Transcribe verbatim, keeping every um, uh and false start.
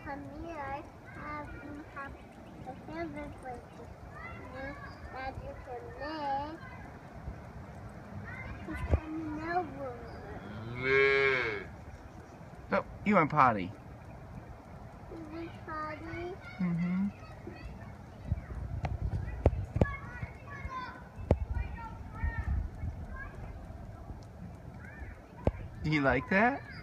come here, I have, have a favorite place that you can live. He's coming over. Oh, you went potty. You went potty? Mm-hmm. Do you like that?